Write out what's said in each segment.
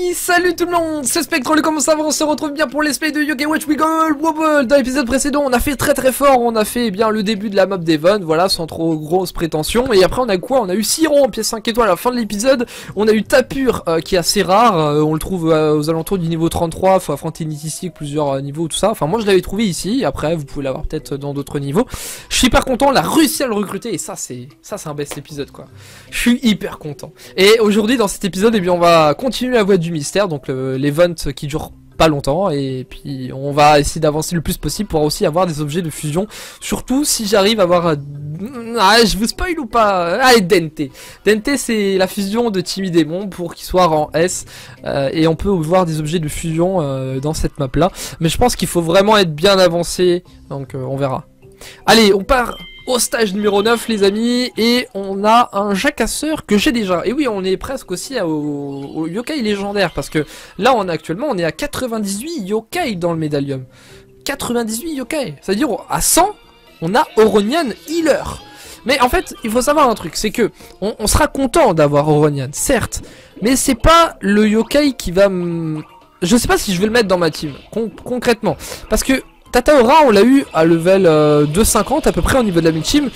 amis, salut tout le monde, c'est Spectre, comment ça va? On se retrouve bien pour l'esprit de Yokai Watch Wiggle Wobble. Dans l'épisode précédent, on a fait très fort, on a fait eh bien le début de la map d'Evon, voilà, sans trop grosses prétentions. Et après on a quoi? On a eu Siron en pièce 5 étoiles à la fin de l'épisode. On a eu Tapur, qui est assez rare, on le trouve aux alentours du niveau 33, faut affronter Nitissi, plusieurs niveaux, tout ça. Enfin moi je l'avais trouvé ici, après vous pouvez l'avoir peut-être dans d'autres niveaux. Je suis hyper content, on a réussi à le recruter, et ça c'est un best épisode quoi. Je suis hyper content. Et aujourd'hui dans cet épisode, eh bien on va continuer la voie du mystère, donc l'event qui dure pas longtemps, et puis on va essayer d'avancer le plus possible pour aussi avoir des objets de fusion, surtout si j'arrive à avoir... je vous spoil ou pas? Allez, Dente. Dente c'est la fusion de Timmy Démon pour qu'il soit rang S, et on peut voir des objets de fusion dans cette map là, mais je pense qu'il faut vraiment être bien avancé, donc on verra. Allez, on part au stage numéro 9 les amis, et on a un jacasseur que j'ai déjà. Et oui, on est presque aussi au yokai légendaire, parce que là actuellement on est à 98 yokai dans le médaillum. 98 yokai, c'est-à-dire à 100 on a Oronian Healer. Mais en fait il faut savoir un truc, c'est que on sera content d'avoir Oronian, certes, mais c'est pas le yokai qui va je sais pas si je vais le mettre dans ma team concrètement, parce que Tataora on l'a eu à level 250 à peu près au niveau de la mid-team.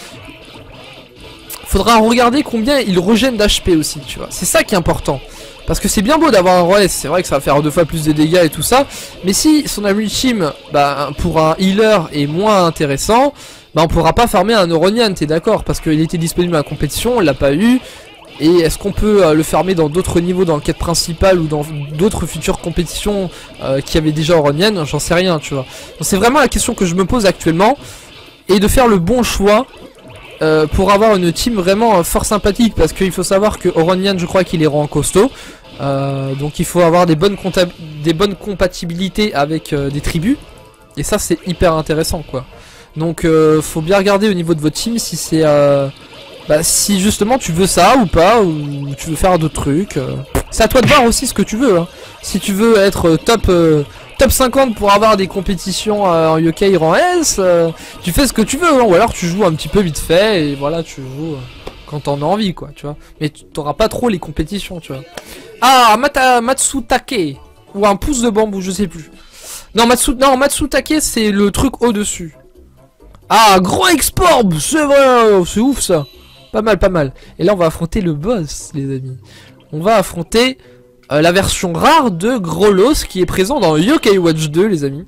Faudra regarder combien il régène d'HP aussi, tu vois. C'est ça qui est important. Parce que c'est bien beau d'avoir un roi S, c'est vrai que ça va faire 2 fois plus de dégâts et tout ça. Mais si son mid-team, pour un healer est moins intéressant, on pourra pas farmer un Oronian, t'es d'accord? Parce qu'il était disponible à la compétition, on l'a pas eu. Et est-ce qu'on peut le farmer dans d'autres niveaux, dans le quête principale ou dans d'autres futures compétitions qui avaient déjà Oronian? J'en sais rien, tu vois. C'est vraiment la question que je me pose actuellement. Et de faire le bon choix pour avoir une team vraiment fort sympathique. Parce qu'il faut savoir que Oronian, je crois qu'il est rang costaud. Donc il faut avoir des bonnes compatibilités avec des tribus. Et ça c'est hyper intéressant quoi. Donc faut bien regarder au niveau de votre team si c'est... si justement tu veux ça ou pas, ou tu veux faire d'autres trucs, c'est à toi de voir aussi ce que tu veux hein. Si tu veux être top 50 pour avoir des compétitions en yokai rang S, tu fais ce que tu veux hein. Ou alors tu joues un petit peu vite fait et voilà, tu joues quand t'en as envie quoi, tu vois. Mais tu t'auras pas trop les compétitions, tu vois. Ah, Matsutake, ou un pouce de bambou, je sais plus. Non, Matsutake c'est le truc au dessus. Ah, grand export, c'est vrai, c'est ouf ça. Pas mal. Et là on va affronter le boss les amis. On va affronter la version rare de Grolos qui est présent dans Yokai Watch 2 les amis.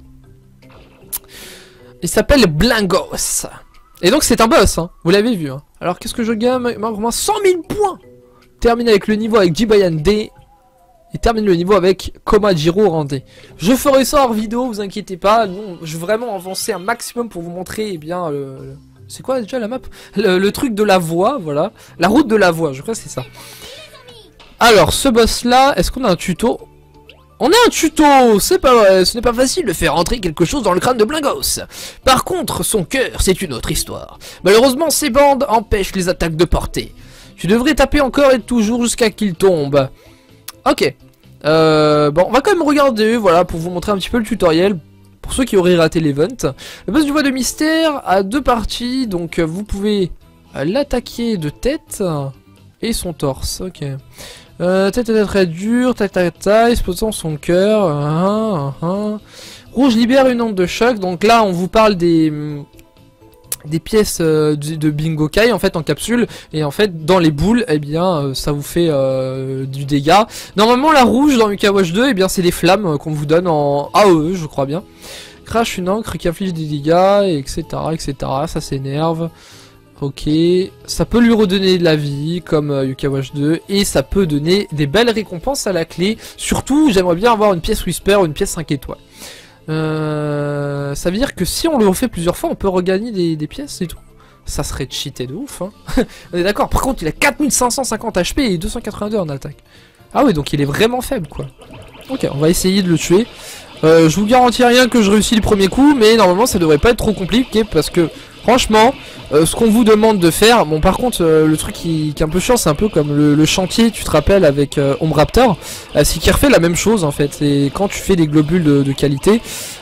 Il s'appelle Blingos. Et donc c'est un boss hein, vous l'avez vu hein. Alors qu'est-ce que je gagne? Moins 100 000 points. Termine avec le niveau avec Jibayan D. Et termine le niveau avec Komajiro Randé. Je ferai ça hors vidéo, vous inquiétez pas. Non, je vais vraiment avancer un maximum pour vous montrer eh bien c'est quoi déjà la map? Le truc de la voie, voilà. La route de la voie, je crois que c'est ça. Alors, ce boss là, est-ce qu'on a un tuto? On a un tuto, c'est pas vrai, ce n'est pas facile de faire entrer quelque chose dans le crâne de Blingos. Par contre, son cœur, c'est une autre histoire. Malheureusement, ses bandes empêchent les attaques de portée. Tu devrais taper encore et toujours jusqu'à qu'il tombe. Ok. Bon, on va quand même regarder, voilà, pour vous montrer un petit peu le tutoriel. Pour ceux qui auraient raté l'event. Le boss du voie de mystère a 2 parties, donc vous pouvez l'attaquer de tête et son torse. Ok. Tête est très dure, explosant son cœur. Rouge libère une onde de choc, donc là on vous parle des pièces de Bingokai en fait en capsule, et en fait dans les boules eh bien ça vous fait du dégât. Normalement la rouge dans Yokai Watch 2 eh bien c'est des flammes qu'on vous donne en AOE je crois bien. Crash une encre qui inflige des dégâts, etc. Ça s'énerve. Ok, ça peut lui redonner de la vie comme Yokai Watch 2, et ça peut donner des belles récompenses à la clé. Surtout j'aimerais bien avoir une pièce Whisper ou une pièce 5 étoiles. Ça veut dire que si on le refait plusieurs fois, on peut regagner des pièces et tout. Ça serait cheaté de ouf, hein. On est d'accord. Par contre, il a 4550 HP et 282 en attaque. Ah oui, donc il est vraiment faible, quoi. Ok, on va essayer de le tuer. Je vous garantis rien que je réussis le premier coup, mais normalement ça devrait pas être trop compliqué parce que franchement, ce qu'on vous demande de faire, bon par contre le truc qui est un peu chiant, c'est un peu comme le chantier, tu te rappelles avec Ombraptor, c'est qu'il refait la même chose en fait. Et quand tu fais des globules de qualité,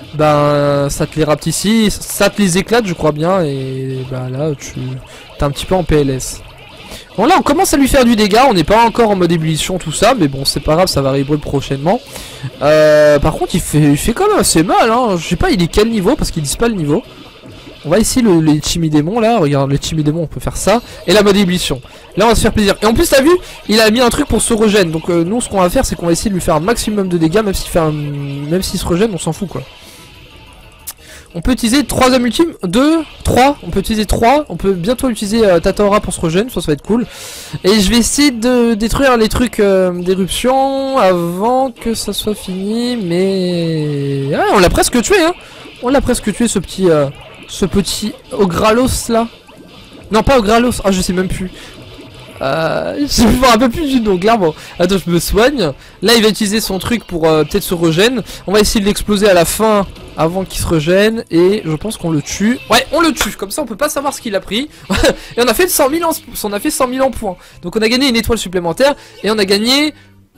ça te les rapetissit, ça te les éclate je crois bien, et là tu t'es un petit peu en PLS. Bon là on commence à lui faire du dégât, on n'est pas encore en mode ébullition tout ça, mais bon c'est pas grave, ça va arriver prochainement. Par contre il fait quand même assez mal, hein. Je sais pas il est quel niveau parce qu'ils disent pas le niveau. On va essayer les chimidémons là, regarde les chimidémons on peut faire ça. Et la mode ébullition, là on va se faire plaisir. Et en plus t'as vu, il a mis un truc pour se régène. Donc nous ce qu'on va faire c'est qu'on va essayer de lui faire un maximum de dégâts, même s'il se régène on s'en fout quoi. On peut utiliser 3 âmes ultimes, 2, 3, on peut utiliser 3, on peut bientôt utiliser Tataora pour se régène, ça va être cool. Et je vais essayer de détruire les trucs d'éruption avant que ça soit fini, mais... Ah, on l'a presque tué hein. On l'a presque tué ce petit Ogralos là. Non pas Ogralos, ah je sais même plus. Je me vois un peu plus du nom, clairement. Attends, je me soigne. Là, il va utiliser son truc pour peut-être se régène. On va essayer de l'exploser à la fin avant qu'il se régène. Et je pense qu'on le tue. Ouais, on le tue. Comme ça, on peut pas savoir ce qu'il a pris. Et on a fait 100 000 en points. Donc, on a gagné une étoile supplémentaire. Et on a gagné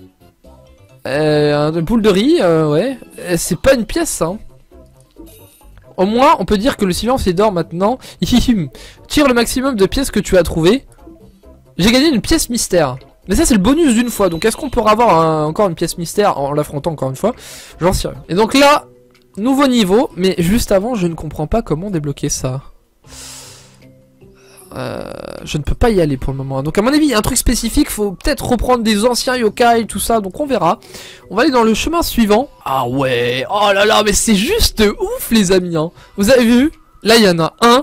une boule de riz. Ouais. C'est pas une pièce, ça. Hein. Au moins, on peut dire que le silence est d'or maintenant. Tire le maximum de pièces que tu as trouvées. J'ai gagné une pièce mystère. Mais ça c'est le bonus d'une fois. Donc est-ce qu'on pourra avoir encore une pièce mystère en l'affrontant encore une fois? J'en sais rien. Et donc là, nouveau niveau. Mais juste avant, je ne comprends pas comment débloquer ça. Je ne peux pas y aller pour le moment. Donc à mon avis, il y a un truc spécifique. Faut peut-être reprendre des anciens yokai, tout ça. Donc on verra. On va aller dans le chemin suivant. Ah ouais. Oh là là, mais c'est juste ouf les amis. Hein. Vous avez vu? Là, il y en a un.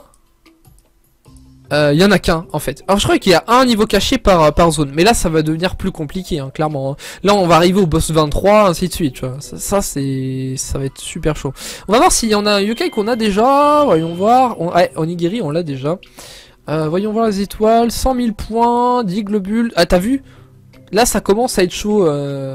Il y en a qu'un en fait. Alors je crois qu'il y a un niveau caché par zone. Mais là ça va devenir plus compliqué hein, clairement. Hein. Là on va arriver au boss 23 ainsi de suite. Tu vois. Ça va être super chaud. On va voir s'il y en a un yokai qu'on a déjà. Voyons voir. Ouais, Onigiri on l'a déjà. Voyons voir les étoiles. 100 000 points. 10 globules. Ah t'as vu? Là ça commence à être chaud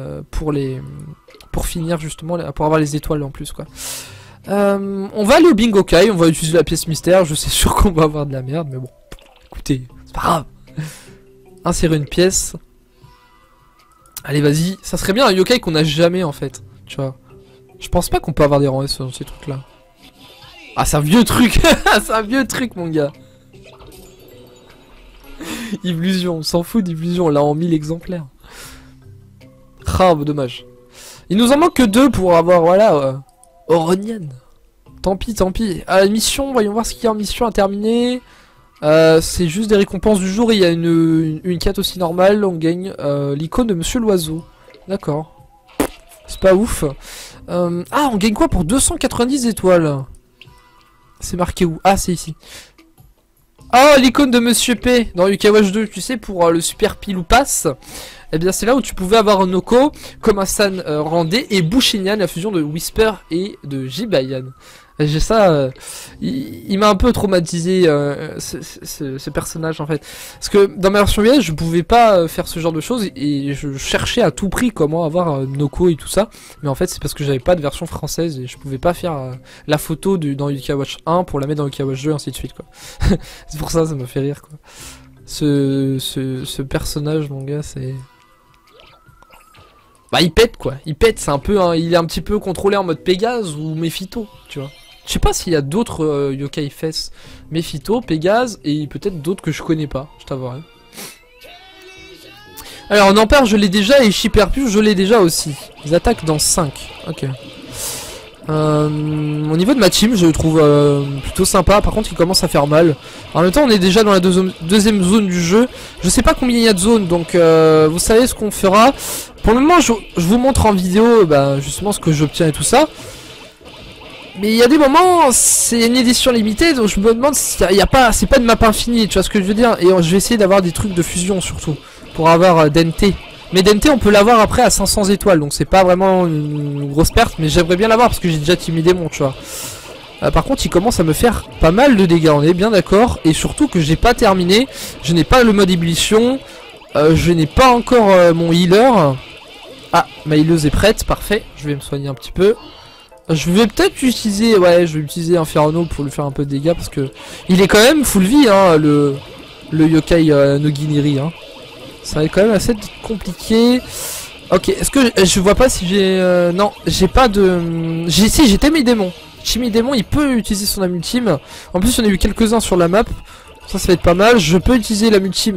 pour finir justement. Pour avoir les étoiles en plus quoi. On va aller au bingo kai. On va utiliser la pièce mystère. Je sais sûr qu'on va avoir de la merde mais bon. Écoutez, c'est pas grave. Insérer une pièce. Allez, vas-y. Ça serait bien un yokai qu'on a jamais en fait. Tu vois. Je pense pas qu'on peut avoir des rangs S dans ces trucs là. Ah, c'est un vieux truc. C'est un vieux truc, mon gars. Illusion. On s'en fout d'illusion. On l'a en 1000 exemplaires. Ah, dommage. Il nous en manque que 2 pour avoir, voilà. Oronian. Tant pis, tant pis. À la mission, voyons voir ce qu'il y a en mission à terminer. C'est juste des récompenses du jour et il y a une quête aussi normale, on gagne l'icône de Monsieur l'Oiseau. D'accord. C'est pas ouf. Ah, on gagne quoi pour 290 étoiles? C'est marqué où? Ah, c'est ici. Ah, l'icône de Monsieur P dans Yokai Watch 2, tu sais, pour le super pilou pass. Eh bien, c'est là où tu pouvais avoir Noko, Komasan Randé et Bushinyan, la fusion de Whisper et de Jibayan. J'ai ça, il m'a un peu traumatisé ce personnage en fait. Parce que dans ma version US, je pouvais pas faire ce genre de choses et je cherchais à tout prix comment avoir Noko et tout ça. Mais en fait, c'est parce que j'avais pas de version française et je pouvais pas faire la photo dans Yokai Watch 1 pour la mettre dans Yokai Watch 2 et ainsi de suite quoi. C'est pour ça, ça me fait rire quoi. Ce personnage, mon gars, c'est... Bah il pète quoi, il pète, c'est un peu, il est un petit peu contrôlé en mode Pégase ou Mephito, tu vois. Je sais pas s'il y a d'autres yokai fesses, Mephito, Pégase et peut-être d'autres que je connais pas, je t'avouerai. Alors Nampère je l'ai déjà et Chiperpus je l'ai déjà aussi. Ils attaquent dans 5, ok. Au niveau de ma team je le trouve plutôt sympa, par contre il commence à faire mal. En même temps on est déjà dans la deuxième zone du jeu. Je sais pas combien il y a de zones donc vous savez ce qu'on fera. Pour le moment je vous montre en vidéo justement ce que j'obtiens et tout ça. Mais il y a des moments c'est une édition limitée donc je me demande s'il y a pas, c'est pas une map infinie, tu vois ce que je veux dire. Et je vais essayer d'avoir des trucs de fusion surtout pour avoir Dente. Mais Dente on peut l'avoir après à 500 étoiles donc c'est pas vraiment une grosse perte mais j'aimerais bien l'avoir parce que j'ai déjà timidé mon tu vois. Par contre il commence à me faire pas mal de dégâts, on est bien d'accord. Et surtout que j'ai pas terminé, je n'ai pas le mode ébullition, je n'ai pas encore mon healer. Ah ma healeuse est prête, parfait, je vais me soigner un petit peu. Je vais peut-être utiliser, ouais je vais utiliser Inferno pour lui faire un peu de dégâts parce que il est quand même full vie hein, le yokai Noginiri hein. Ça va être quand même assez compliqué. Ok, est-ce que je vois pas si j'ai... non, j'ai pas de... Si, j'ai Timidémon. Timidémon, il peut utiliser son âme ultime. En plus, on a eu quelques-uns sur la map. Ça va être pas mal. Je peux utiliser l'âme ultime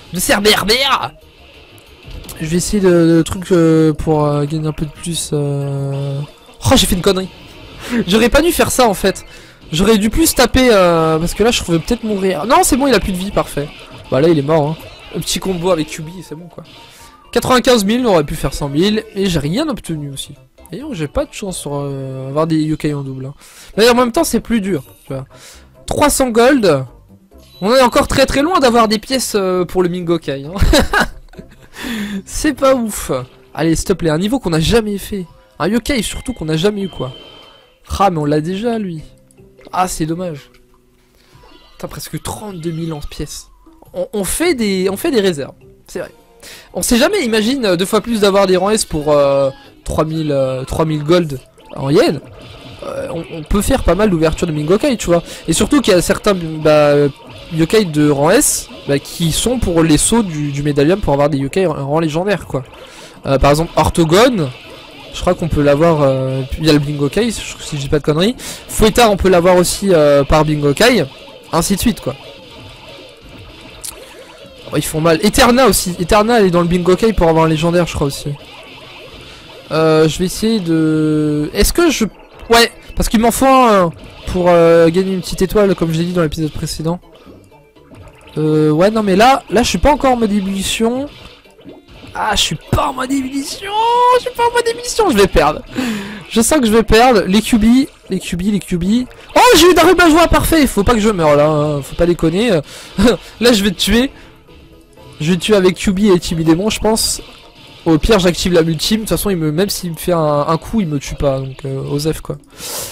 de Cerberber. Je vais essayer de trucs pour gagner un peu de plus. Oh, j'ai fait une connerie. J'aurais pas dû faire ça en fait. J'aurais dû plus taper parce que là je pouvais peut-être mourir. Non, c'est bon, il a plus de vie, parfait. Bah là, il est mort. Hein. Un petit combo avec QB, c'est bon quoi. 95 000, on aurait pu faire 100 000 et j'ai rien obtenu aussi. D'ailleurs, j'ai pas de chance sur avoir des yokai en double. Hein. Mais en même temps, c'est plus dur. Tu vois. 300 gold. On est encore très très loin d'avoir des pièces pour le Mingokai. Hein. C'est pas ouf. Allez, s'il te plaît, un niveau qu'on a jamais fait. Un yokai surtout qu'on a jamais eu quoi. Ah, mais on l'a déjà lui. Ah, c'est dommage. T'as presque 32 000 en pièces. On fait des réserves. C'est vrai. On sait jamais, imagine 2 fois plus d'avoir des rangs S pour 3000 gold en yen. On peut faire pas mal d'ouverture de Mingokai, tu vois. Et surtout qu'il y a certains yokai de rang S qui sont pour les sauts du médaillum pour avoir des yokai en rang légendaire, quoi. Par exemple, Orthogone, je crois qu'on peut l'avoir via le Bingokai, si je dis pas de conneries. Fouettard, on peut l'avoir aussi par Bingokai, ainsi de suite, quoi. Oh, ils font mal. Eterna aussi. Eterna, elle est dans le Bingokai pour avoir un légendaire, je crois aussi. Je vais essayer de... Est-ce que je... Ouais, parce qu'il m'en faut un pour gagner une petite étoile, comme je l'ai dit dans l'épisode précédent. Ouais, non, mais là, je suis pas encore en mode ébullition. Ah, je suis pas en mode ébullition. Je vais perdre. Je sens que je vais perdre. Les QB. Oh, j'ai eu Daruba joie, parfait. Faut pas que je meure là. Hein. Faut pas déconner. Là, je vais te tuer. Je vais te tuer avec QB et Timidémon, je pense. Au pire, j'active la multime. De toute façon, même s'il me fait un coup, il me tue pas. Donc, Osef quoi.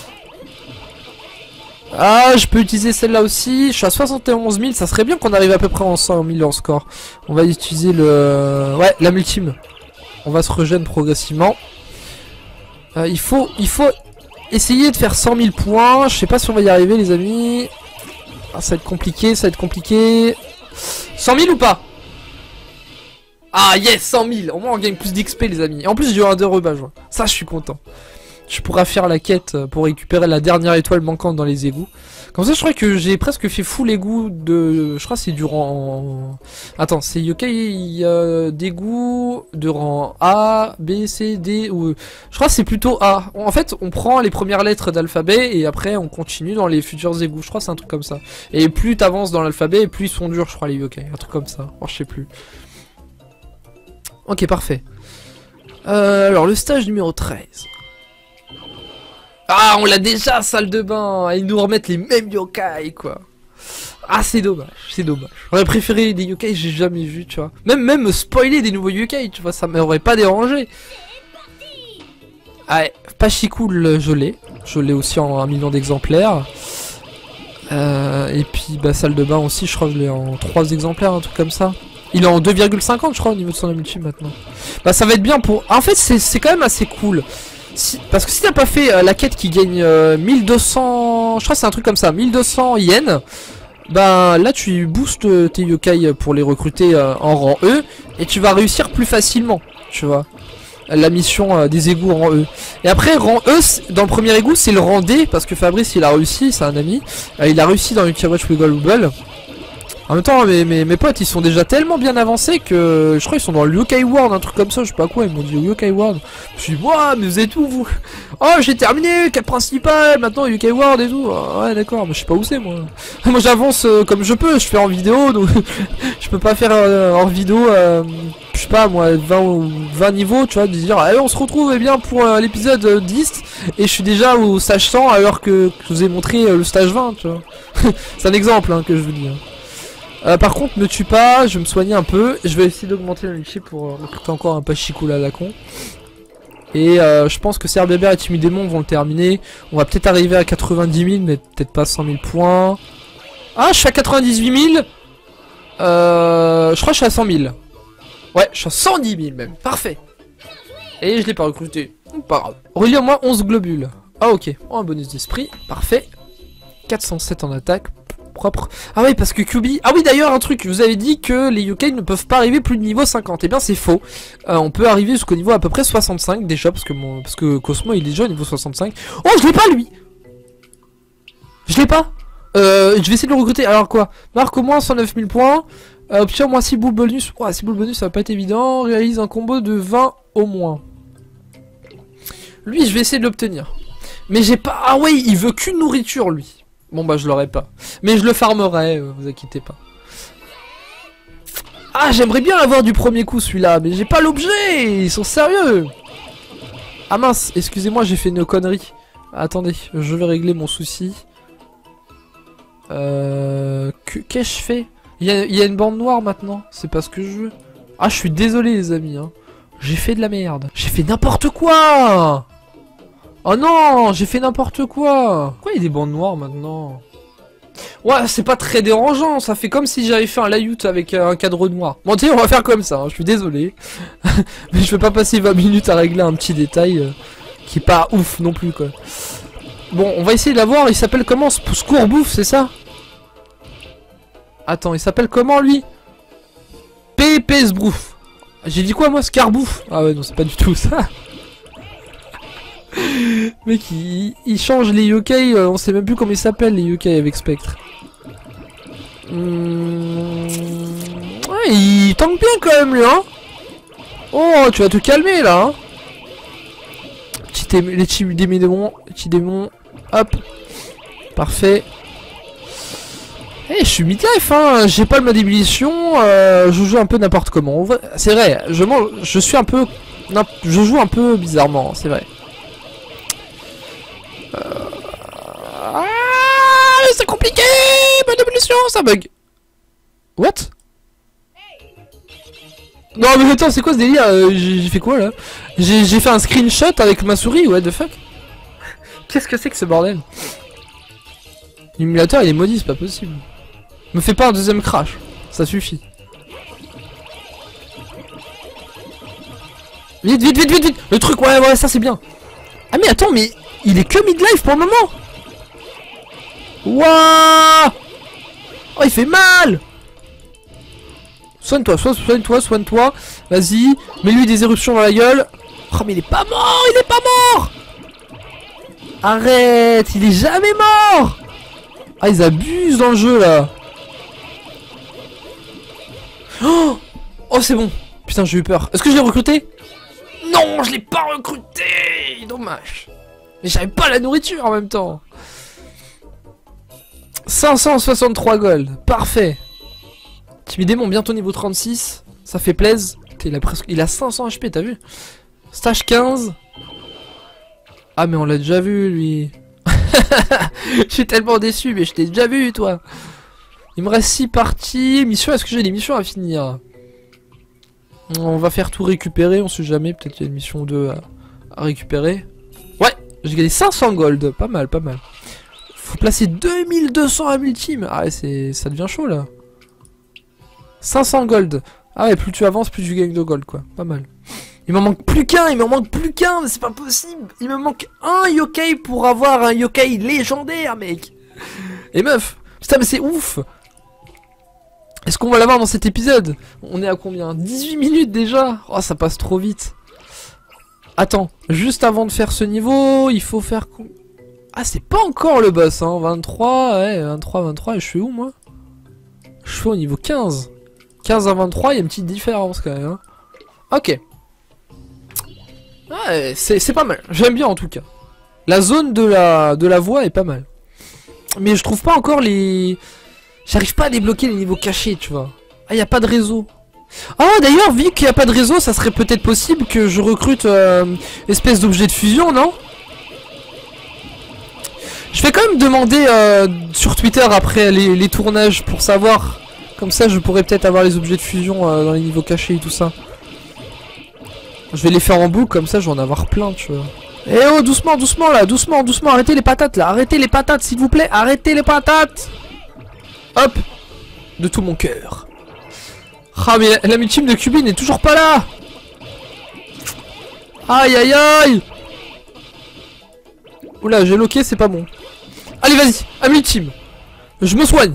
Ah, je peux utiliser celle-là aussi. Je suis à 71 000. Ça serait bien qu'on arrive à peu près en 100 000 en score. On va utiliser le... Ouais, la multime. On va se régénérer progressivement. Il faut essayer de faire 100 000 points. Je sais pas si on va y arriver, les amis. Ah, ça va être compliqué, 100 000 ou pas? Ah, yes, 100 000. Au moins, on gagne plus d'XP, les amis. Et en plus, j'ai eu un 2 rebâche. Ça, je suis content. Tu pourras faire la quête pour récupérer la dernière étoile manquante dans les égouts. Comme ça, je crois que j'ai presque fait full égout de... Je crois que c'est du rang... Attends, c'est yokai d'égout de rang A, B, C, D... ou je crois que c'est plutôt A. En fait, on prend les premières lettres d'alphabet et après, on continue dans les futurs égouts. Je crois que c'est un truc comme ça. Et plus t'avances dans l'alphabet, plus ils sont durs, je crois, les yokai. Un truc comme ça. Oh, je sais plus. Ok, parfait. Alors, le stage numéro 13... Ah, on l'a déjà, salle de bain. Ils nous remettent les mêmes yokai, quoi. Ah, c'est dommage, J'aurais préféré des yokai que j'ai jamais vu, tu vois. Même spoiler des nouveaux yokai, tu vois, ça m'aurait pas dérangé. Ah, Pachikoul, je l'ai aussi en 1 million d'exemplaires. Et puis, salle de bain aussi, je crois que je l'ai en 3 exemplaires, un truc comme ça. Il est en 2,50, je crois, au niveau de son multi maintenant. Ça va être bien pour... En fait, c'est quand même assez cool. Parce que si t'as pas fait la quête qui gagne 1200... Je crois que c'est un truc comme ça, 1200 yens. Là tu boostes tes yokai pour les recruter en rang E. Et tu vas réussir plus facilement, tu vois. La mission des égouts en rang E. Et après rang E, dans le premier égout c'est le rang D. Parce que Fabrice il a réussi, c'est un ami. Il a réussi dans Yokai Watch Wiggle Wobble. En même temps, mes potes, ils sont déjà tellement bien avancés que je crois qu'ils sont dans le Yokai World, un truc comme ça, je sais pas quoi, ils m'ont dit Yokai World. Je suis dit, ouah, mais vous êtes où, vous? Oh, j'ai terminé, quête principale, maintenant Yokai World et tout. Oh, ouais, d'accord, mais je sais pas où c'est, moi. Moi, j'avance comme je peux, je fais en vidéo, donc je peux pas faire en vidéo, je sais pas, moi, 20 niveaux, tu vois, de dire, allez, on se retrouve, eh bien, pour l'épisode 10, et je suis déjà au stage 100, alors que je vous ai montré le stage 20, tu vois. C'est un exemple, hein, que je vous dis. Par contre, me tue pas, je vais me soigner un peu. Je vais essayer d'augmenter la multi pour recruter encore un Pachikoul à la con. Et je pense que Cerberber et Timidémon vont le terminer. On va peut-être arriver à 90 000, mais peut-être pas 100 000 points. Ah, je suis à 98 000. Je crois que je suis à 100 000. Ouais, je suis à 110 000 même. Parfait. Et je l'ai pas recruté. Pas grave. Relie à moi 11 globules. Ah, ok. Oh, un bonus d'esprit. Parfait. 407 en attaque. Propre. Ah oui, parce que QB... Ah oui, d'ailleurs, un truc, vous avez dit que les yokai ne peuvent pas arriver plus de niveau 50. Eh bien, c'est faux. On peut arriver jusqu'au niveau à peu près 65 déjà, parce que Cosmo, il est déjà au niveau 65. Oh, je l'ai pas, lui. Je l'ai pas. Je vais essayer de le recruter. Alors quoi? Marque au moins 109 000 points. Obtient moins 6 boules bonus. Ouais, 6 boules bonus, ça va pas être évident. Réalise un combo de 20 au moins. Lui, je vais essayer de l'obtenir. Mais j'ai pas... Ah ouais, il veut qu'une nourriture, lui. Bon, bah, je l'aurai pas. Mais je le farmerai, vous inquiétez pas. Ah, j'aimerais bien l'avoir du premier coup, celui-là. Mais j'ai pas l'objet. Ils sont sérieux. Ah mince, excusez-moi, j'ai fait une connerie. Attendez, je vais régler mon souci. Qu'est-ce que je fais? Il y a une bande noire maintenant. C'est pas ce que je veux. Ah, je suis désolé, les amis. Hein. J'ai fait de la merde. J'ai fait n'importe quoi. Oh non, j'ai fait n'importe quoi. Pourquoi il y a des bandes noires maintenant? Ouais, c'est pas très dérangeant. Ça fait comme si j'avais fait un layout avec un cadre noir. Bon, tu sais, on va faire comme ça. Hein. Je suis désolé. Mais je vais pas passer 20 minutes à régler un petit détail qui est pas ouf non plus, quoi. Bon, on va essayer de l'avoir. Il s'appelle comment? Scourbouffe, c'est ça? Attends, il s'appelle comment, lui? Pépesbrouf. J'ai dit quoi, moi? Scarbouffe. Ah ouais, non, c'est pas du tout ça. Mec, il change les yokai, on sait même plus comment ils s'appellent, les yokai avec Spectre. Ouais, il tank bien quand même, lui, hein. Oh, tu vas te calmer, là, hein. Les petits démons, hop. Parfait. Eh, je suis mid-life, hein, j'ai pas le mode ébullition, je joue un peu n'importe comment. C'est vrai, je suis un peu... Je joue un peu bizarrement, c'est vrai. Ah, c'est compliqué. Mode ébullition, ça bug. What? Non mais attends, c'est quoi ce délire? J'ai fait quoi là? J'ai fait un screenshot avec ma souris, what the fuck? Qu'est-ce que c'est que ce bordel? L'émulateur il est maudit, c'est pas possible. Me fais pas un deuxième crash, ça suffit. Vite, vite, vite, vite, vite. Le truc, ouais, ça c'est bien. Ah mais attends, mais il est que mid-life pour le moment. Wouah. Oh, il fait mal. Soigne-toi, soigne-toi. Vas-y, mets-lui des éruptions dans la gueule. Oh mais il est pas mort, il est pas mort. Arrête, il est jamais mort. Ah, ils abusent dans le jeu là. Oh, c'est bon. Putain, j'ai eu peur. Est-ce que je l'ai recruté? Non, je l'ai pas recruté. Dommage. Mais j'avais pas la nourriture en même temps. 563 gold. Parfait. Timidémon, bientôt niveau 36. Ça fait plaisir. Il a 500 HP, t'as vu? Stage 15. Ah, mais on l'a déjà vu, lui. Je suis tellement déçu, mais je t'ai déjà vu, toi. Il me reste 6 parties. Mission, est-ce que j'ai des missions à finir? On va faire tout récupérer, on sait jamais. Peut-être qu'il y a une mission ou deux à récupérer. Ouais, j'ai gagné 500 gold. Pas mal, pas mal. Faut placer 2200 à multime. Ah ouais, ça devient chaud, là. 500 gold. Ah ouais, plus tu avances, plus tu gagnes de gold, quoi. Pas mal. Il m'en manque plus qu'un, mais c'est pas possible. Il me manque un yokai pour avoir un yokai légendaire, mec. Et meuf, putain, mais c'est ouf. Est-ce qu'on va l'avoir dans cet épisode? On est à combien? 18 minutes déjà. Oh, ça passe trop vite. Attends, juste avant de faire ce niveau, il faut faire... Ah, c'est pas encore le boss, hein. 23, ouais, 23, et je suis où, moi? Je suis au niveau 15. 15 à 23, il y a une petite différence, quand même, hein. Ok. Ouais, c'est pas mal. J'aime bien, en tout cas. La zone de la voie est pas mal. Mais je trouve pas encore les... J'arrive pas à débloquer les niveaux cachés, tu vois. Ah, y a pas de réseau. Ah, d'ailleurs, vu qu'il y a pas de réseau, ça serait peut-être possible que je recrute espèce d'objet de fusion, non? Je vais quand même demander sur Twitter après les tournages pour savoir. Comme ça, je pourrais peut-être avoir les objets de fusion dans les niveaux cachés et tout ça. Je vais les faire en boucle, comme ça, je vais en avoir plein, tu vois. Eh oh, doucement, doucement, là, doucement, doucement. Arrêtez les patates, là. Arrêtez les patates, s'il vous plaît. Arrêtez les patates. Hop. De tout mon cœur. Ah, mais la multime de Cubi n'est toujours pas là. Aïe, aïe, aïe. Oula, j'ai loqué, c'est pas bon. Allez, vas-y, à multime. Je me soigne.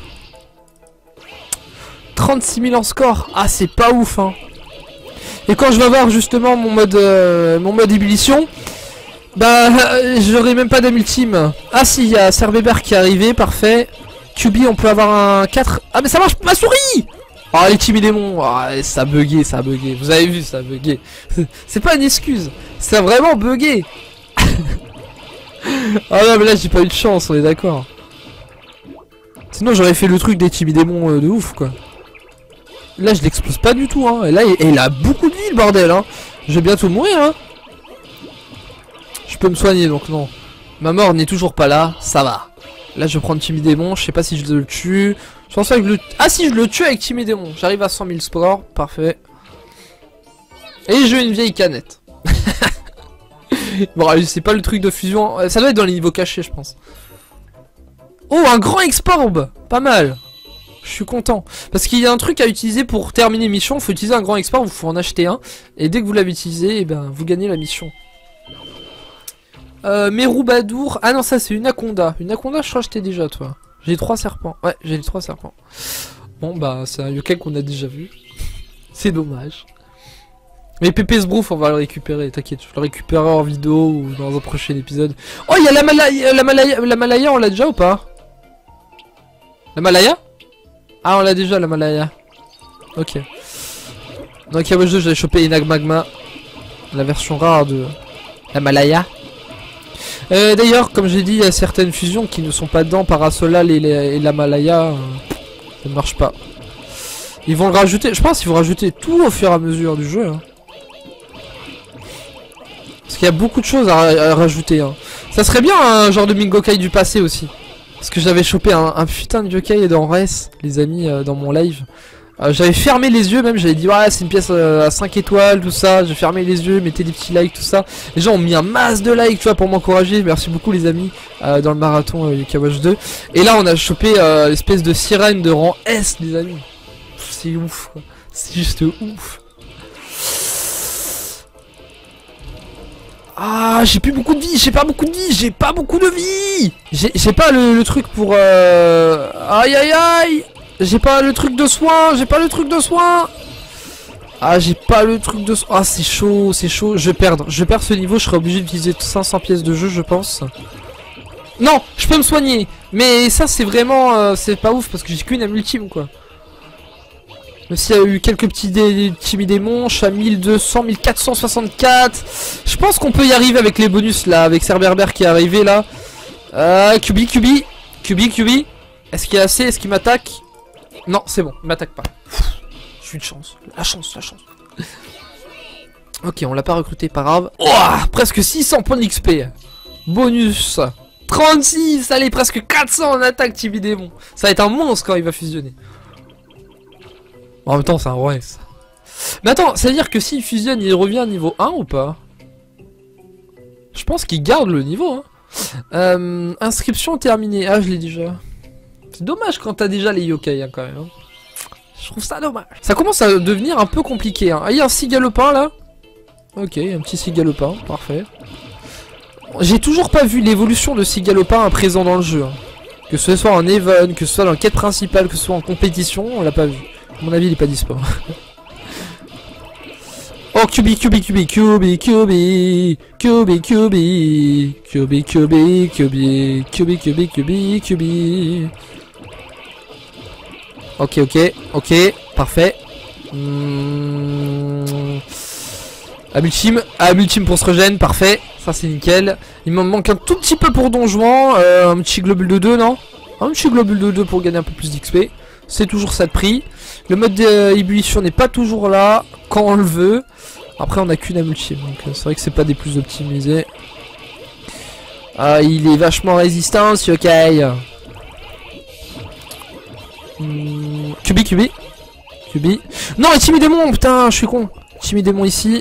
36 000 en score. Ah, c'est pas ouf, hein. Et quand je vais avoir justement mon mode ébullition, bah, j'aurai même pas d'âme ultime. Ah si, il y a Cerbeber qui est arrivé, parfait. QB, on peut avoir un 4. Ah mais ça marche, ma souris. Oh les timidémons, oh, ça a bugué, ça a bugué. Vous avez vu, ça a bugué. C'est pas une excuse, ça a vraiment bugué. Ah non mais là j'ai pas eu de chance, on est d'accord. Sinon j'aurais fait le truc des timidémons de ouf quoi. Là je l'explose pas du tout hein. Et là il a beaucoup de vie le bordel hein. Je vais bientôt mourir hein. Je peux me soigner donc non. Ma mort n'est toujours pas là, ça va. Là je prends Timidémon, je sais pas si je le tue. Je pense pas que je le... Ah si, je le tue avec Timidémon. J'arrive à 100 000 scores, parfait. Et j'ai une vieille canette. Bon, c'est pas le truc de fusion. Ça doit être dans les niveaux cachés, je pense. Oh, un grand exporb. Pas mal. Je suis content. Parce qu'il y a un truc à utiliser pour terminer mission. Il faut utiliser un grand exporb, il faut en acheter un. Et dès que vous l'avez utilisé, eh ben, vous gagnez la mission. Meroubadour. Ah non, ça c'est une Aconda. Une Aconda, je crois que je t'ai déjà, toi. J'ai 3 serpents. Ouais, j'ai les 3 serpents. Bon, bah, c'est un yokai qu'on a déjà vu. C'est dommage. Mais Pépé Sbrouf, on va le récupérer, t'inquiète. Je le récupérerai en vidéo ou dans un prochain épisode. Oh, il y a la Malaya, on l'a déjà ou pas? La Malaya? Ah, on l'a déjà, la Malaya. Ok. Dans Kawash 2, j'avais chopé Enag Magma. La version rare de la Malaya. D'ailleurs, comme j'ai dit, il y a certaines fusions qui ne sont pas dedans, Parasolal et la Malaya. Ça ne marche pas. Ils vont le rajouter, je pense qu'ils vont rajouter tout au fur et à mesure du jeu. Hein. Parce qu'il y a beaucoup de choses à rajouter. Hein. Ça serait bien un genre de Mingokai du passé aussi. Parce que j'avais chopé un putain de yokai dans Res, les amis, dans mon live. J'avais fermé les yeux même, j'avais dit ouais c'est une pièce à 5 étoiles, tout ça. J'ai fermé les yeux, mettez des petits likes, tout ça. Les gens ont mis un masse de likes, tu vois, pour m'encourager. Merci beaucoup les amis, dans le marathon Yokai Watch 2. Et là on a chopé l'espèce de sirène de rang S, les amis. C'est ouf, quoi. C'est juste ouf. Ah, j'ai plus beaucoup de vie, j'ai pas beaucoup de vie, j'ai pas beaucoup de vie. J'ai pas le truc pour... Aïe aïe aïe. J'ai pas le truc de soin, j'ai pas le truc de soin. Ah, j'ai pas le truc de soin. Ah, c'est chaud, c'est chaud. Je vais perdre ce niveau, je serai obligé d'utiliser 500 pièces de jeu, je pense. Non, je peux me soigner. Mais ça, c'est vraiment... c'est pas ouf, parce que j'ai qu'une âme ultime, quoi. Même s'il y a eu quelques petits timidémons, je suis à 1200, 1464. Je pense qu'on peut y arriver avec les bonus là, avec Cerberber qui est arrivé là. QB. Est-ce qu'il y a assez? Est-ce qu'il m'attaque? Non, c'est bon, il m'attaque pas. Je suis de chance. La chance. Ok, on l'a pas recruté, pas grave. Oh, presque 600 points d'XP. Bonus 36, allez, presque 400 en attaque timidémon. Ça va être un monstre quand il va fusionner. En même temps, c'est un roi. Mais attends, ça veut dire que s'il fusionne, il revient à niveau 1 ou pas? Je pense qu'il garde le niveau. Hein. Inscription terminée. Ah, je l'ai déjà. C'est dommage quand t'as déjà les yokai hein, quand même. Hein. Je trouve ça dommage. Ça commence à devenir un peu compliqué. Hein. Ah, il y a un cigalopin là. Ok, un petit cigalopin. Parfait. J'ai toujours pas vu l'évolution de cigalopin présent dans le jeu. Hein. Que ce soit en Even, que ce soit dans la quête principale, que ce soit en compétition, on l'a pas vu. À mon avis, il est pas dispo. Oh, QB. Ok, parfait. Ultime pour ce regen, parfait. Ça, c'est nickel. Il me manque un tout petit peu pour donjon. Un petit globule de 2, non? Un petit globule de 2 pour gagner un peu plus d'XP. C'est toujours ça de prix. Le mode d'ébullition n'est pas toujours là quand on le veut. Après on a qu'une âme ultime, donc c'est vrai que c'est pas des plus optimisés. Ah, il est vachement résistant ce yokai. QB. Non, et Timidémon, putain, je suis con. Timidémon ici.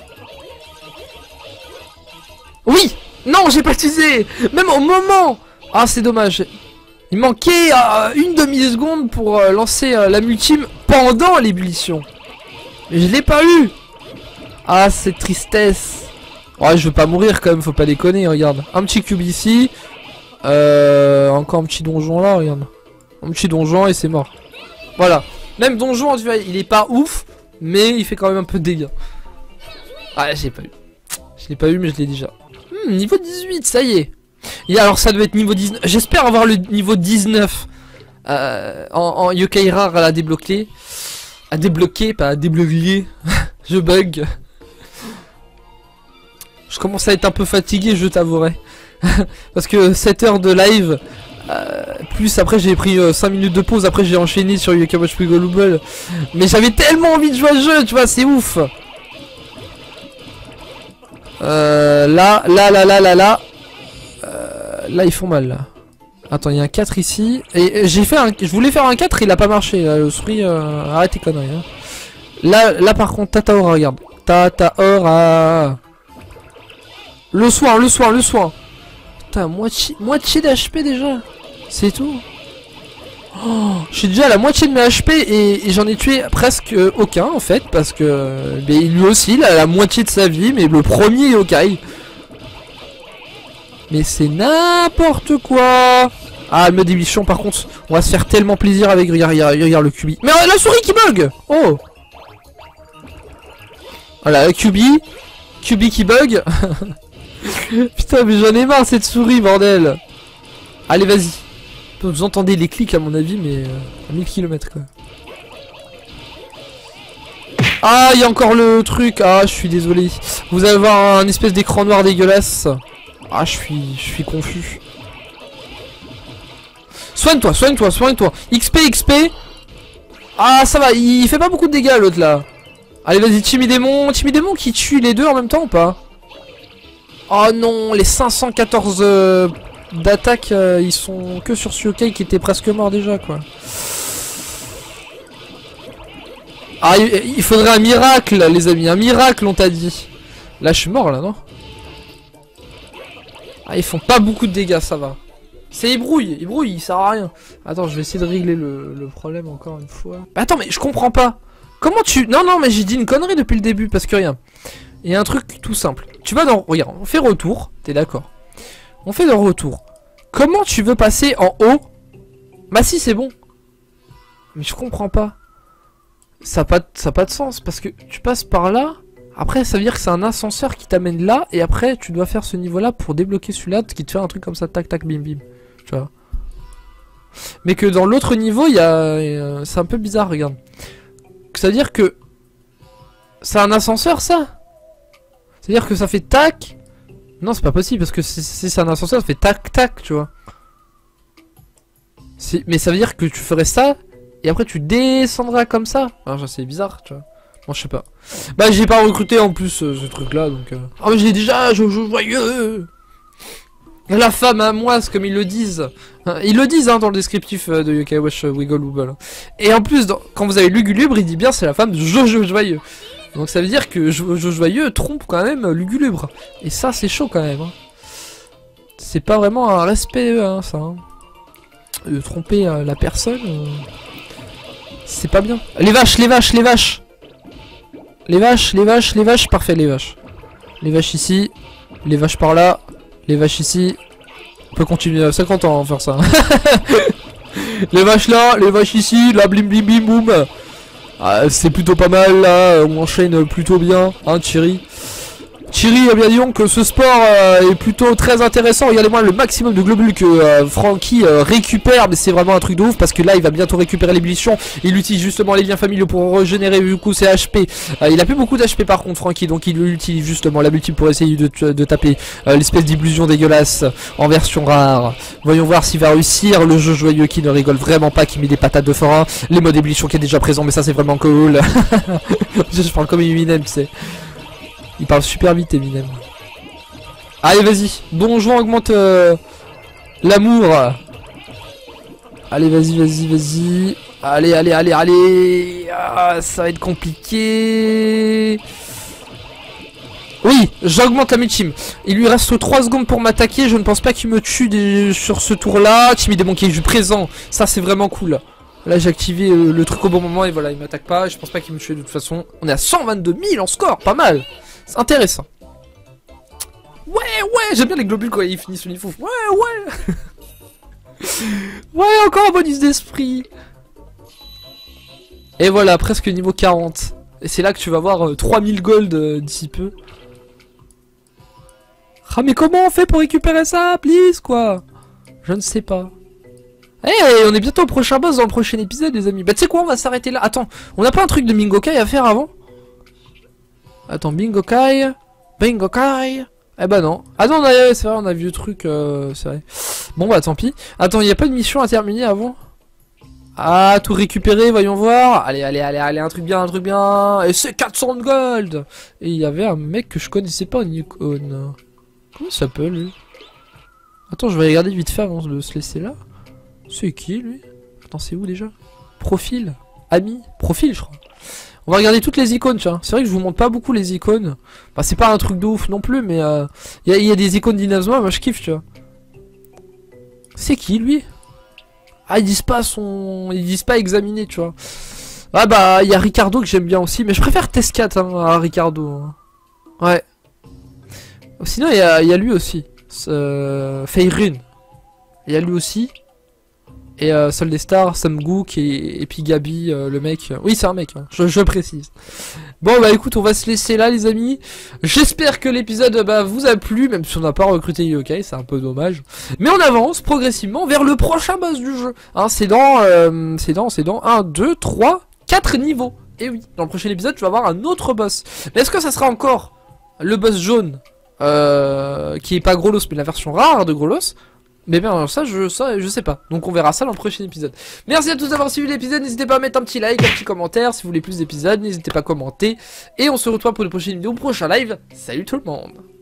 Oui. Non, j'ai pas utilisé. Même au moment. Ah, c'est dommage. Il manquait une demi-seconde pour lancer l'âme ultime pendant l'ébullition. Mais je l'ai pas eu. Ah, cette tristesse. Ouais, je veux pas mourir quand même, faut pas déconner, regarde. Un petit cube ici. Encore un petit donjon là, regarde. Un petit donjon et c'est mort. Voilà. Même donjon, tu vois, il est pas ouf, mais il fait quand même un peu de dégâts. Ah, je l'ai pas eu. Je l'ai pas eu, mais je l'ai déjà. Niveau 18, ça y est. Et alors ça doit être niveau 19. J'espère avoir le niveau 19 en yokai rare à la débloquer. À débloquer, pas à débloquer. Je bug. Je commence à être un peu fatigué, je t'avouerai. Parce que 7 heures de live, plus après j'ai pris 5 minutes de pause, après j'ai enchaîné sur Yokai Watch We Go Wobble. Mais j'avais tellement envie de jouer à ce jeu, tu vois, c'est ouf. Là, ils font mal là. Attends, il y a un 4 ici. Et j'ai fait un... Je voulais faire un 4, il a pas marché. Là, le souris, arrête tes conneries. Hein. Là par contre, Tataora, regarde. Tataora. Le soin. Putain, moitié d'HP déjà. C'est tout. Oh, je suis déjà à la moitié de mes HP et j'en ai tué presque aucun en fait. Parce que lui aussi, il a la moitié de sa vie. Mais le premier yokai. Mais c'est n'importe quoi. Ah, le mode émission par contre, on va se faire tellement plaisir avec... Regarde le Cubi. Mais la souris qui bug. Oh. Voilà, Cubi qui bug. Putain, mais j'en ai marre cette souris, bordel. Allez, vas-y. Vous entendez les clics à mon avis, mais à 1000 km quoi. Ah, il y a encore le truc. Ah, je suis désolé. Vous allez voir un espèce d'écran noir dégueulasse. Ah, je suis confus. Soigne-toi. XP. Ah, ça va, il fait pas beaucoup de dégâts l'autre là. Allez, vas-y, Timidémon qui tue les deux en même temps ou pas? Oh non, les 514 d'attaque, ils sont que sur ce yokai qui était presque mort déjà quoi. Ah, il faudrait un miracle les amis, un miracle on t'a dit. Là je suis mort là, non? Ah, ils font pas beaucoup de dégâts, ça va. C'est il brouille, il sert à rien. Attends, je vais essayer de régler le problème encore une fois. Bah, attends, mais je comprends pas. Comment tu... Non, mais j'ai dit une connerie depuis le début, parce que rien. Il y a un truc tout simple. Tu vas dans... Regarde, on fait retour, t'es d'accord? On fait le retour. Comment tu veux passer en haut? Bah si, c'est bon. Mais je comprends pas. Ça a pas de sens, parce que tu passes par là... Après, ça veut dire que c'est un ascenseur qui t'amène là, et après, tu dois faire ce niveau-là pour débloquer celui-là, qui te fait un truc comme ça, tac, tac, bim, bim. Tu vois. Mais que dans l'autre niveau, il y a... c'est un peu bizarre, regarde. Ça veut dire que... C'est un ascenseur, ça? C'est-à-dire que ça fait tac... Non, c'est pas possible, parce que si c'est un ascenseur, ça fait tac, tac, tu vois. Mais ça veut dire que tu ferais ça, et après tu descendras comme ça. Alors, c'est bizarre, tu vois. Bon, je sais pas. Bah, j'ai pas recruté en plus ce truc là donc. Ah, mais j'ai déjà, je joue joyeux. La femme à moi, comme ils le disent. Ils le disent hein, dans le descriptif de Yokai Watch We Go Wobble. Et en plus, quand vous avez Lugulubre, il dit bien c'est la femme de Jojo Joyeux. Donc ça veut dire que Jojo Joyeux trompe quand même Lugulubre. Et ça, c'est chaud quand même. Hein. C'est pas vraiment un respect, hein, ça. Hein. De tromper la personne, c'est pas bien. Les vaches. Les vaches, parfait, les vaches. Les vaches ici, les vaches par là, les vaches ici. On peut continuer 50 ans à faire ça. Les vaches là, les vaches ici, là, blim blim bim boum. Ah, c'est plutôt pas mal là, on enchaîne plutôt bien, hein, Thierry. Thierry, bien disons que ce sport est plutôt très intéressant. Regardez-moi le maximum de globules que Francky récupère. Mais c'est vraiment un truc de ouf parce que là il va bientôt récupérer l'ébullition. Il utilise justement les liens familiaux pour régénérer du coup ses HP. Il a plus beaucoup d'HP par contre Francky. Donc il utilise justement la multiple pour essayer de taper l'espèce d'illusion dégueulasse en version rare. Voyons voir s'il va réussir. Le jeu joyeux qui ne rigole vraiment pas, qui met des patates de forain. Les modes ébullition qui est déjà présent, mais ça c'est vraiment cool. Je parle comme Eminem, tu sais. Il parle super vite, Eminem. Allez, vas-y. Donjon augmente l'amour. Allez, vas-y. Allez. Ah, ça va être compliqué. Oui, j'augmente la multime. Il lui reste 3 secondes pour m'attaquer. Je ne pense pas qu'il me tue sur ce tour-là. Timidémon qui est présent. Ça, c'est vraiment cool. Là, j'ai activé le truc au bon moment et voilà, il m'attaque pas. Je pense pas qu'il me tue de toute façon. On est à 122 000 en score, pas mal. C'est intéressant. Ouais, j'aime bien les globules quand ils finissent le fouf. Ouais. Ouais, encore un bonus d'esprit. Et voilà, presque niveau 40. Et c'est là que tu vas voir 3000 gold d'ici peu. Ah, mais comment on fait pour récupérer ça, please, quoi? Je ne sais pas. Eh, on est bientôt au prochain boss dans le prochain épisode, les amis. Bah, tu sais quoi, on va s'arrêter là. Attends, on n'a pas un truc de Mingokai à faire avant? Attends, Bingokai. Bingokai. Eh bah non. Ah non, c'est vrai, on a vu le truc, c'est vrai. Bon bah tant pis. Attends, il n'y a pas de mission à terminer avant? Ah, tout récupérer, voyons voir. Allez, allez, allez, allez, un truc bien, un truc bien. Et c'est 400 de gold. Et il y avait un mec que je connaissais pas, Newcon. Comment il s'appelle, lui? Attends, je vais regarder vite fait avant de se laisser là. C'est qui, lui? Attends, c'est où déjà? Profil? Ami? Profil, je crois. On va regarder toutes les icônes, tu vois. C'est vrai que je vous montre pas beaucoup les icônes. Bah, c'est pas un truc de ouf non plus, mais il y a des icônes d'Inazuma, moi je kiffe, tu vois. C'est qui, lui? Ah, ils disent pas examiner, tu vois. Ah bah, il y a Ricardo que j'aime bien aussi, mais je préfère Tescat hein, à Ricardo. Hein. Ouais. Sinon, il y a lui aussi. Feirun. Il y a lui aussi. Et Sol des Stars, Samgook et puis Gabi, le mec. Oui, c'est un mec, hein, je précise. Bon, bah écoute, on va se laisser là, les amis. J'espère que l'épisode vous a plu, même si on n'a pas recruté Yokai, c'est un peu dommage. Mais on avance progressivement vers le prochain boss du jeu. Hein, c'est dans 1, 2, 3, 4 niveaux. Et oui, dans le prochain épisode, tu vas avoir un autre boss. Mais est-ce que ça sera encore le boss jaune qui est pas Grolos, mais la version rare de Grolos? Mais bien ça je sais pas. Donc on verra ça dans le prochain épisode. Merci à tous d'avoir suivi l'épisode. N'hésitez pas à mettre un petit like, un petit commentaire. Si vous voulez plus d'épisodes, n'hésitez pas à commenter. Et on se retrouve pour le prochain vidéo, prochain live. Salut tout le monde.